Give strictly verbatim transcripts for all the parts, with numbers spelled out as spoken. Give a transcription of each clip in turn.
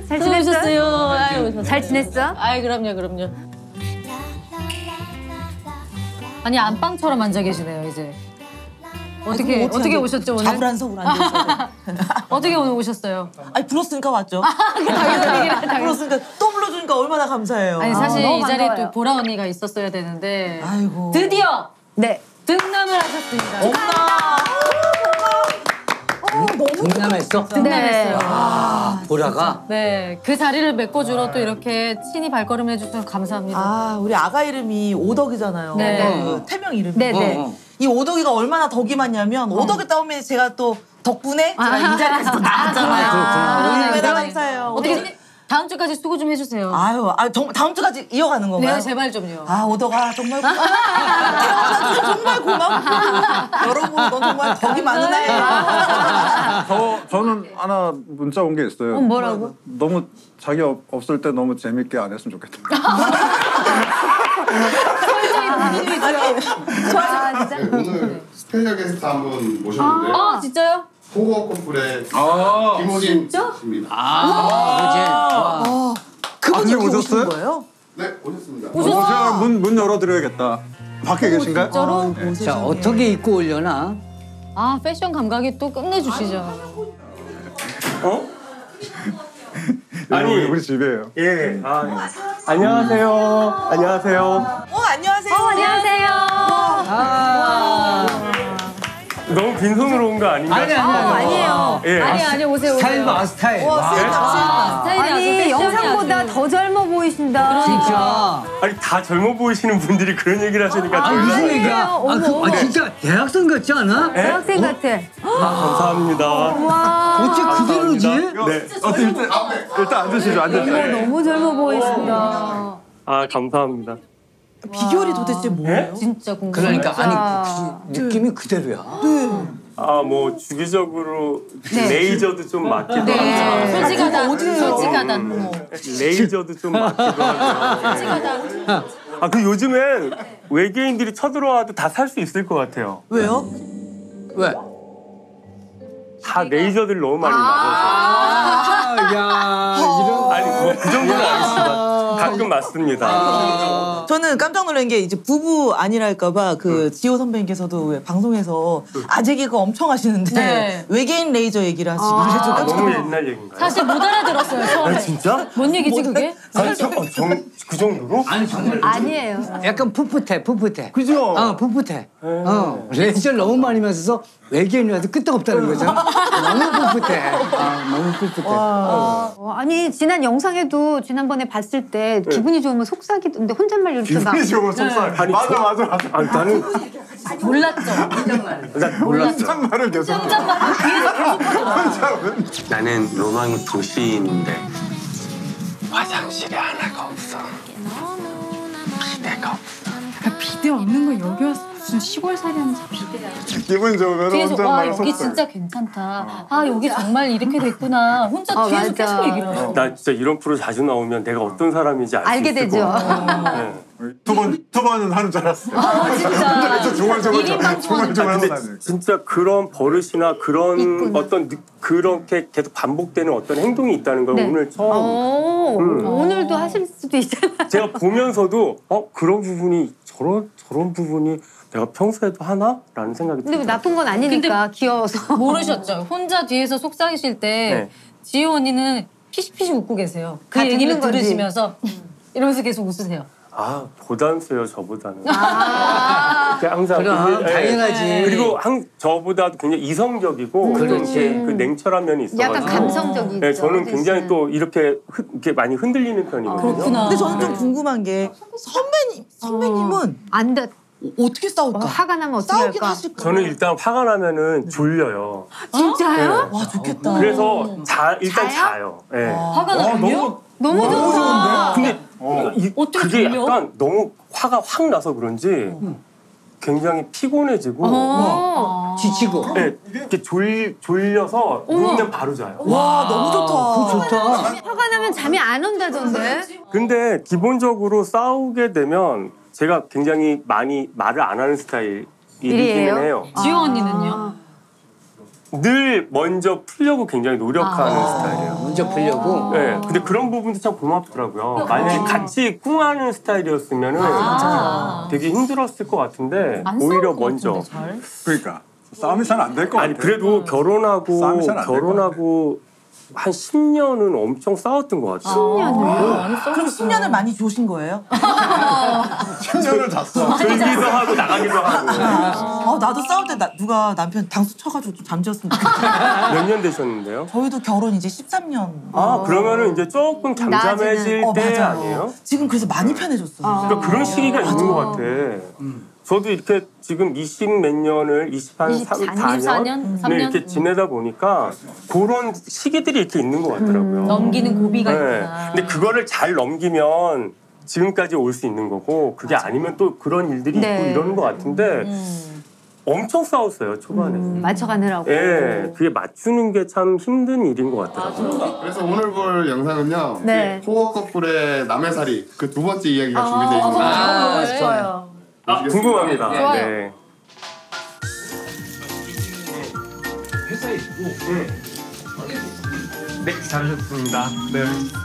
잘 지냈어요? 아유, 잘 지냈어? 아이 그럼요, 그럼요. 아니 안방처럼 앉아 계시네요 이제. 어떻게 아니, 어떻게 앉아, 오셨죠 오늘? 자불안석으로 앉아있어요. 어떻게 오늘 오셨어요? 아니 불렀으니까 왔죠. 당연히 당연히. 불렀으니까 또 불러주니까 얼마나 감사해요. 아니 사실 아, 이 자리에 반가워요. 또 보라 언니가 있었어야 되는데 아이고. 드디어 네. 등남을 하셨습니다. 엄마. 등남했어? 등남했어요. 아, 보라가? 네, 그 자리를 메꿔주러 또 이렇게 친히 발걸음해 주셔서 감사합니다. 아 우리 아가 이름이 오덕이잖아요. 네. 그 태명 이름이. 네네. 어, 어. 이 오덕이가 얼마나 덕이 많냐면 오덕이 따오면 제가 또 덕분에 제가 이 자리에서 또 나왔잖아요. 그렇구나. 얼마나 그러네. 감사해요. 어떻게 다음 주까지 수고 좀 해주세요. 아유, 아, 정, 다음 주까지 이어가는 건가요? 네, 제발 좀요. 아, 오덕아 정말 고마워. 태어나줘서 정말 고맙고 여러분 넌 정말 덕이 많은 아이야. 저, 저는 하나 문자 온 게 있어요. 어, 뭐라고? 너무 자기 없, 없을 때 너무 재밌게 안 했으면 좋겠다. 아, 진짜? 네, 오늘 스페셜 게스트 한 분 모셨는데 아, 진짜요? 포거 커플의 아, 김호진 씨입니다. 아, 그렇지. 와. 그분이 아, 근데 오신 오셨어요? 거예요? 네, 오셨습니다. 어, 제가 문, 문 열어드려야겠다. 밖에 계신가요? 진짜로? 아, 자, 어떻게 입고 오려나? 아, 패션 감각이 또 끝내주시죠. 어? 아니, 아니. 우리 집이에요. 예. 아, 안녕하세요. 안녕하세요. 어, 안녕하세요. 안녕하세요. 아, 너무 빈손으로 온 거 아닌가? 아니, 아니, 어, 아니. 아니에요. 예. 아니, 아니, 오세요, 오세요. 스타일 봐, 스타일. 와, 와. 세다, 세다. 스타일이 아주 아니, 패션이 영상보다 아주- 더 젊어 보이신다. 진짜. 아니, 다 젊어 보이시는 분들이 그런 얘기를 하시니까 아, 저희가- 무슨 얘기야? 어머, 아, 그, 어머. 아, 진짜 대학생 같지 않아? 대학생 같아. 아, 감사합니다. 와. 어째 그대로지? 네. 어, 일단, 일단 앉으시죠, 앉으시죠. 너무 젊어 보이신다. 아, 감사합니다. 비결이 도대체 뭐예요? 진짜 궁금해. 그러니까, 아니, 그, 느낌이 그대로야. 아, 뭐 주기적으로 네. 레이저도 좀 맞기도 하고 네, 솔직하다. 어디예요? 솔직하다. 레이저도 좀 맞기도 하고. 아, 그 요즘엔 외계인들이 쳐들어와도 다 살 수 있을 것 같아요. 왜요? 왜? 다 레이저들 너무 많이 맞아서. 아, 야, 이런. 아니, 뭐 그 정도는 아니지만 가끔 맞습니다. 저는 깜짝 놀란 게 이제 부부 아니랄까봐 그 지호 선배님께서도 왜 방송에서 아재 개그 엄청 하시는데 네. 외계인 레이저 얘기를 하시고 그래서 아, 깜짝 너무 놀랐어요. 옛날 얘기인가요? 사실 못 알아들었어요, 처음에. 아, 진짜? 뭔 얘기지, 그게? 아니, 저, 어, 정, 그 정도로? 아니, 정말. 아니에요. 약간 풋풋해, 풋풋해. 그죠? 어, 풋풋해. 어, 레이저를 너무 많이 맞아서 외계인이 와도 끄떡없다는 거죠. 너무 풋풋해. 아, 너무 풋풋해. 어, 아니, 지난 영상에도 지난번에 봤을 때 기분이 좋으면 속삭이던데 혼잣말 이렇게 막. 기분이 좋은 속살. 아니, 맞아, 저- 맞아, 맞아. 아니, 나는 몰랐죠? 난 몰랐어. 말을 계속. 나는 로망의 도시인데 화장실에 하나가 없어. 비데가 없어. 비대 없는 거 여기 와서 무슨 시골살이 하면서 비대야. 기분 좋으면 뒤에서 혼자 와 말 여기 속살. 진짜 괜찮다. 아 여기 정말 이렇게 됐구나. 혼자 아, 뒤에서 맞아. 계속 얘기를 해요. 나 진짜 이런 프로 자주 나오면 내가 어떤 사람인지 알 수 알게 있을 되죠. 것 같아. 네. 두 번, 두 번은 하는 줄 알았어요. 아 진짜. 진짜 정말 정말 일인 정말 방송하는 정말 아, 근데 하는. 진짜 그런 버릇이나 그런 있구나. 어떤 느- 그렇게 계속 반복되는 어떤 행동이 있다는 걸 네. 오늘 처음 오, 음. 오늘도 하실 수도 있잖아. 제가 보면서도 어 그런 부분이 저런 저런 부분이 내가 평소에도 하나? 라는 생각이 근데 뭐 들더라고요. 나쁜 건 아니니까 귀여워서. 모르셨죠? 혼자 뒤에서 속삭이실 때 네. 지효 언니는 피식피식 웃고 계세요. 그 다 얘기를 듣는 거지. 들으시면서 이러면서 계속 웃으세요. 아 고단수요 저보다는. 아, 그게 항상 그럼, 그- 예. 당연하지. 그리고 한 저보다도 굉장히 이성적이고 좀 그렇지. 이렇게 그 냉철한 면이 있어가지고. 약간 감성적이죠. 네, 저는 혜진 굉장히 씨는. 또 이렇게, 흔- 이렇게 많이 흔들리는 편이거든요. 그렇구나. 근데 저는 좀 궁금한 게 선배님 선배님은 안 돼. 어떻게 싸울까? 화가 나면 어떻게 싸우긴 할까? 하실까? 저는 일단 화가 나면은 졸려요. 진짜요? 와 좋겠다. 그래서 자 일단 자요? 자요. 예. 화가 나면요? 너무 좋다. 근데 어. 이, 어떻게 그게 졸려? 약간 너무 화가 확 나서 그런지 굉장히 피곤해지고 어. 지치고. 예, 이렇게 졸, 졸려서 누우면 바로 자요. 와 너무 좋다. 그거 좋다. 화가 나면 잠이 안 온다던데. 근데 기본적으로 싸우게 되면 제가 굉장히 많이 말을 안 하는 스타일이기는 일이에요? 해요. 지효 언니는요? 늘 먼저 풀려고 굉장히 노력하는 아. 스타일이에요. 먼저 풀려고. 네, 근데 그런 부분도 참 고맙더라고요. 만약에 같이 꿍하는 스타일이었으면은 아. 되게 힘들었을 것 같은데 안 오히려 싸울 것 먼저. 같은데, 잘? 그러니까 싸움이 잘 안 될 것 같아. 아니 그래도 결혼하고 싸움이 잘안될것 결혼하고 한 십 년은 엄청 싸웠던 것 같아요. 십 년을. 그럼 십 년을 많이 조신 거예요? 십 년을 잤어. 들기도 하고 나가기도 하고. 아, 나도 싸울 때 나, 누가 남편 당수 쳐가지고 좀 잠재웠으면 좋겠다. 몇 년 되셨는데요? 저희도 결혼 이제 십삼 년. 아 그러면은 이제 조금 잠잠해질 어, 때 맞아요. 아니에요? 지금 그래서 많이 편해졌어요. 그러니까 그런 시기가 있는 것 같아. 저도 이렇게 지금 이십 몇 년을 이십사 년, 이십사 년? 삼 네, 년? 이렇게 지내다 보니까 그런 시기들이 이렇게 있는 것 같더라고요. 넘기는 고비가 네. 있구나. 근데 그거를 잘 넘기면 지금까지 올 수 있는 거고 그게 아니면 또 그런 일들이 네. 있고 이러는 것 같은데 음. 엄청 싸웠어요 초반에. 음, 맞춰가느라고. 예, 그게 맞추는 게 참 힘든 일인 것 같더라고요. 그래서 오늘 볼 영상은요. 네. 코어 커플의 남해살이 그 두 번째 이야기가 준비되어 있습니다. 아, 좋아요. 아, 궁금합니다. 좋아요. 네. 회사에 있고 네, 잘하셨습니다. 네.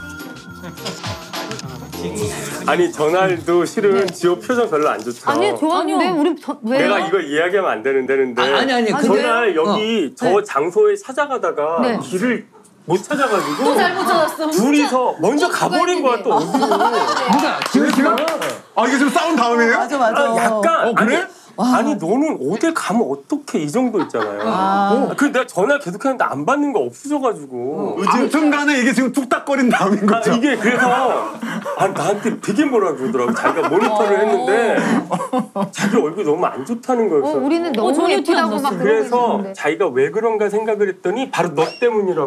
아니 전날도 실은 지호 표정 별로 안 좋죠. 아니 좋았는데 아니요. 우리 저, 왜요? 내가 이걸 이야기하면 안 되는 데는데 아, 아니, 아니, 근데- 전날 여기 저 네. 장소에 찾아가다가 네. 길을 못 찾아가지고 또 잘못 찾았어. 둘이서 먼저 가버린 거야 또 어디로. 누가? 지금 지금? 아 이게 지금 싸운 다음이에요? 맞아, 맞아. 아, 약간 어, 그래? 아니, 아니 너는 어딜 가면 어떻게 이 정도 있잖아요. 어, 그 내가 전화 계속했는데 안 받는 거 없어져가지고. 아무튼간에 이게 지금 뚝딱거린 다음인 아, 거죠. 이게 그래서 아, 나한테 되게 뭐라 그러더라고. 자기가 모니터를 했는데 자기 얼굴이 너무 안 좋다는 거예요. 어, 그래서 우리는 너무 전혀 티 안 예쁘다고 막 났어요. 그러고 그래서 있었는데. 자기가 왜 그런가 생각을 했더니 바로 너 때문이라고.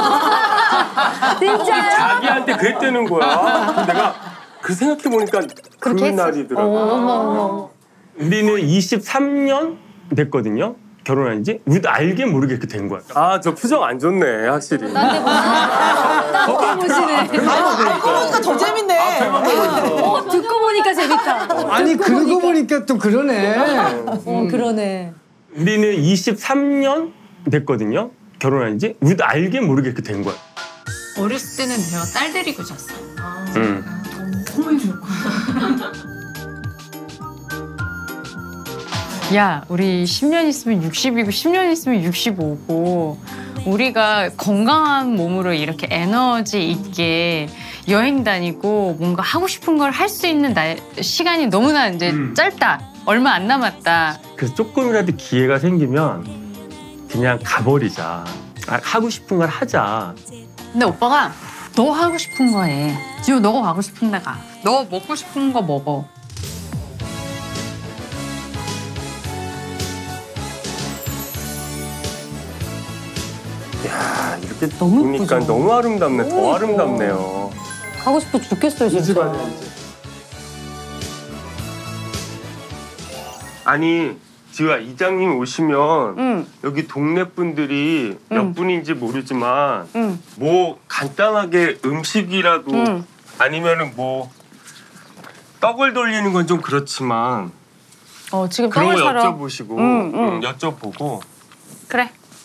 진짜요? 자기한테 그랬다는 거야. 그래서 내가 그 생각해 보니까 그렇게 했어? 그날이더라고. 어머 어머. 우리는 이십삼 년 됐거든요. 결혼한 지. 우리도 알게 모르게 그렇게 된 거야. 아, 저 표정 안 좋네, 확실히. 딴데 보시네. 알고 보니까 더 재밌네. 어, 듣고 보니까 재밌다. 아니 그러고 보니까 또 그러네. 어, 그러네. 우리는 이십삼 년 됐거든요. 결혼한 지. 우리도 알게 모르게 그렇게 된 거야. 어렸을 때는 제가 딸 데리고 잤어요. 응. 너무 좋고. 야, 우리 십 년 있으면 육십이고 십 년 있으면 육십오고 우리가 건강한 몸으로 이렇게 에너지 있게 여행 다니고 뭔가 하고 싶은 걸 할 수 있는 날, 시간이 너무나 이제 음. 짧다. 얼마 안 남았다. 그래서 조금이라도 기회가 생기면 그냥 가버리자. 아, 하고 싶은 걸 하자. 근데 오빠가 너 하고 싶은 거 해. 지호 너가 가고 싶은 데 가. 너 먹고 싶은 거 먹어. 야, 이렇게 너무 보니까 예쁘죠? 너무 아름답네. 더 아름답네요. 가고 싶어 죽겠어요, 진짜. 아니, 지우야, 이장님 오시면 응. 여기 동네 분들이 몇 응. 분인지 모르지만 응. 뭐 간단하게 음식이라도 응. 아니면은 뭐 떡을 돌리는 건 좀 그렇지만 어, 지금 그런 떡을 거 사러. 여쭤보시고 응, 응. 응, 여쭤보고 그래.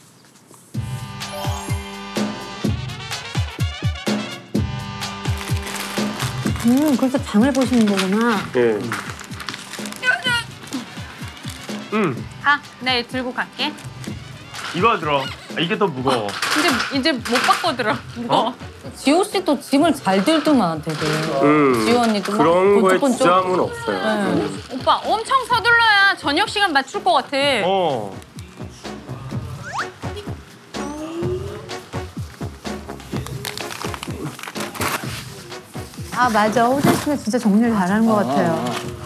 음, 그래서 장을 보시는 거구나. 예. 응, 가. 내가 들고 갈게. 이거 들어. 아, 이게 더 무거워. 이제 이제 못 바꿔들어. 무거워. 지호 씨도 짐을 잘 들더만 되게. 응. 지호 언니도 막 그런 거에 번쩍번쩍. 지장은 없어요. 네. 오빠 엄청 서둘러야 저녁 시간 맞출 것 같아. 어. 아 맞아. 호재 씨는 진짜 정리를 잘하는 것 같아요.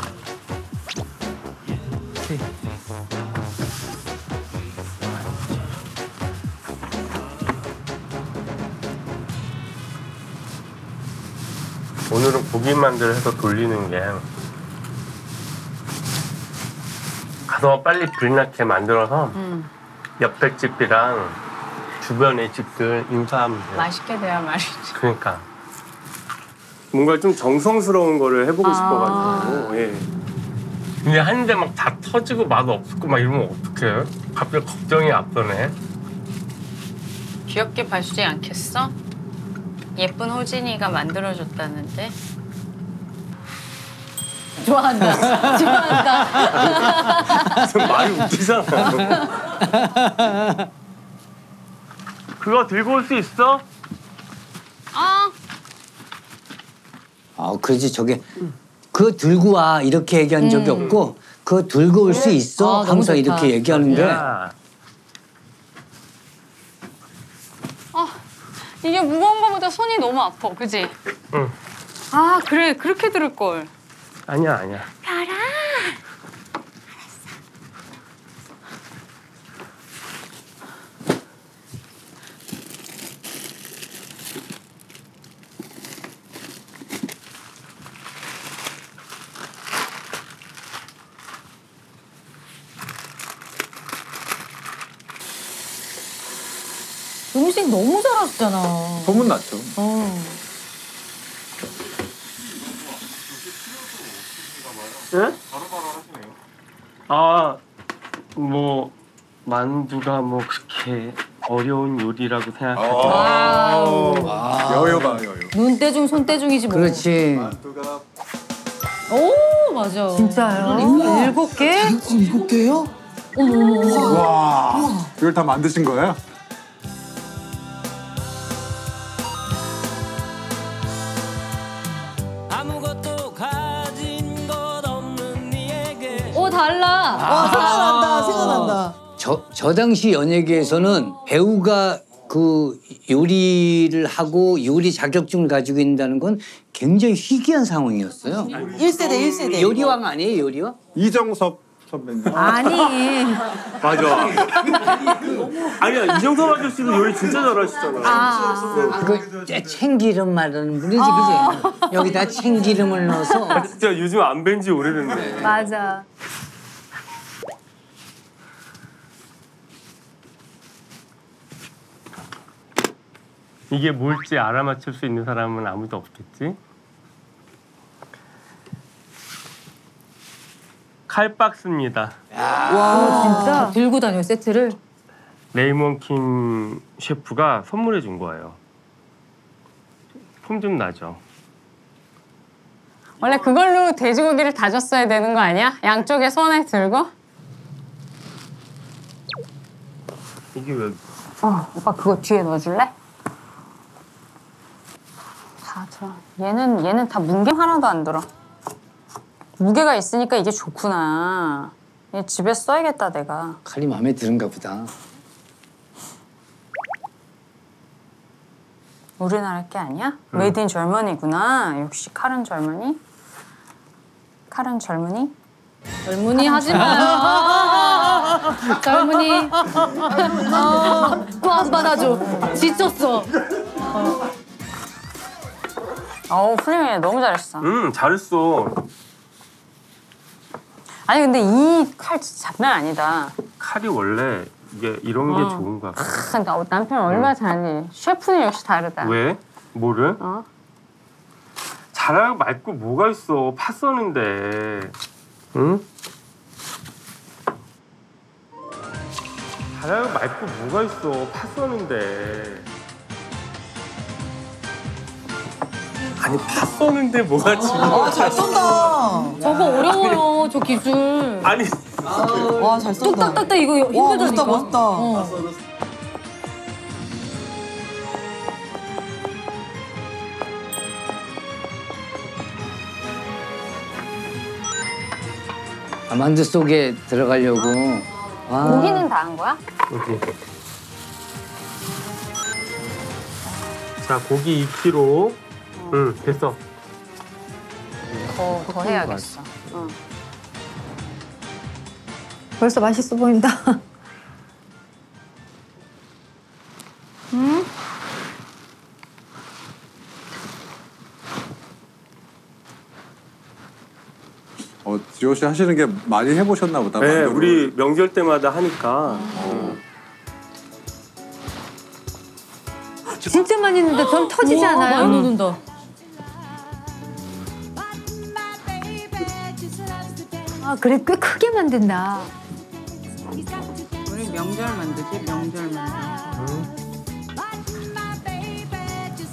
오늘은 고기만들 해서 돌리는 게 가서 빨리 불나게 만들어서 옆에 집이랑 주변의 집들 인사하면 돼요. 맛있게 돼야 말이지. 그러니까 뭔가 좀 정성스러운 거를 해보고 아. 싶어가지고 예. 근데 하는데 막 다 터지고 맛 없고 막 이러면 어떡해? 갑자기 걱정이 앞서네. 귀엽게 봐주지 않겠어? 예쁜 호진이가 만들어줬다는데. 좋아한다. 좋아한다. 좀 말이 웃기잖아. 그거 들고 올 수 있어? 아, 아, 그렇지. 저게 그거 들고 와 이렇게 얘기한 적이 없고 그거 들고 올 수 있어 아, 너무 항상 좋다. 이렇게 얘기하는데 야. 이게 무거운 거보다 손이 너무 아파, 그지? 응. 아, 그래. 그렇게 들을 걸. 아니야 아니야. 별아. 음식 너무 잘하시잖아. 소문났죠. 어. 응? 아, 뭐 만두가 뭐 그렇게 어려운 요리라고 생각하지. 와우. 여유가 여유. 눈대중 손대중이지 뭐. 그렇지. 만두가 오 맞아. 진짜요? 일곱 개? 일곱 개요? 와 이걸 다 만드신 거예요? 오 달라. 와 생각난다 생각난다. 저, 저 당시 연예계에서는 배우가 그 요리를 하고 요리 자격증을 가지고 있다는 건 굉장히 희귀한 상황이었어요. 일 세대 일 세대. 요리왕 아니에요, 요리왕? 이정섭 선배님. 아니. 맞아. 아니야 이정섭 아저씨도 요리 진짜 잘하시잖아. 아. 그 참기름 말하는 분이지, 그지? 여기다 참기름을 넣어서. 아, 진짜 요즘 안 뵌 지 오래됐네. 맞아. 이게 뭘지 알아맞힐 수 있는 사람은 아무도 없겠지? 칼박스입니다. 와 진짜. 들고 다녀 세트를. 레이먼 킴 셰프가 선물해 준 거예요. 품 좀 나죠? 원래 그걸로 돼지고기를 다졌어야 되는 거 아니야? 양쪽에 손에 들고? 이게 왜? 어, 오빠 그거 뒤에 넣어줄래? 다 들어. 얘는 얘는 다 무게 하나도 안 들어. 무게가 있으니까 이게 좋구나. 얘 집에 써야겠다 내가. 칼이 마음에 드는가 보다. 우리나라 게 아니야? 메이드 인 젊은이구나. 역시 칼은 젊은이. 칼은 젊은이. 젊은이 하지 마요. 젊은이. 꽉 받아줘. 지쳤어. 어우 훌륭해. 너무 잘했어. 음 잘했어. 아니 근데 이 칼 진짜 장난 아니다. 칼이 원래 이게 이런 게 좋은 거야. 그러니까 남편 얼마나 잘하니. 셰프는 역시 다르다. 왜? 뭐를? 어? 잘하고 말고 뭐가 있어. 파 써는데. 응? 잘하고 말고 뭐가 있어. 파 써는데. 아니 파 써는데 뭐가 지금. 아잘 쏜다. 저거 어려워요. 저 기술. 아니 와 잘 쏜다. 뚝딱딱딱 이거 와 힘들다니까. 멋있다 멋있다. 어. 아, 만두 속에 들어가려고. 와. 고기는 다 한 거야? 여기. 자 고기 이 킬로그램. 응 됐어. 더, 더 해야겠어. 응. 벌써 맛있어 보인다. 응? 어 지호 씨 하시는 게 많이 해보셨나 보다. 네 만두를. 우리 명절 때마다 하니까. 진짜 많이 넣는데 전 터지지 우와, 않아요? 많이 넣는다. 아 그래 꽤 크게 만든다. 우리 명절 만두지, 명절 만두.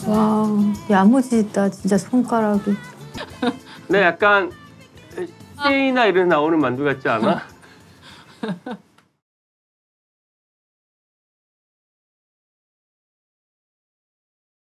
와, 야무지다 진짜 손가락이. 네, 약간 씨나 이런 나오는 만두 같지 않아?